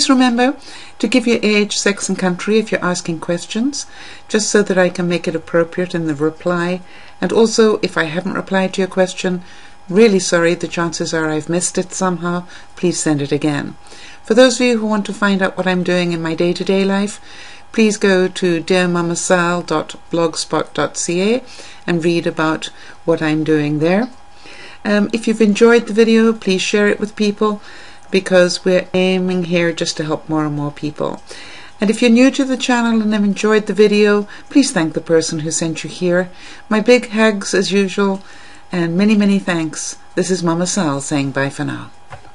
Please remember to give your age, sex and country if you're asking questions, just so that I can make it appropriate in the reply. And also, if I haven't replied to your question, really sorry, the chances are I've missed it somehow. Please send it again. For those of you who want to find out what I'm doing in my day-to-day life, please go to dearmamasal.blogspot.ca and read about what I'm doing there. If you've enjoyed the video, please share it with people, because we're aiming here just to help more and more people. And if you're new to the channel and have enjoyed the video, please thank the person who sent you here. My big hugs as usual, and many, many thanks. This is Mama Sal saying bye for now.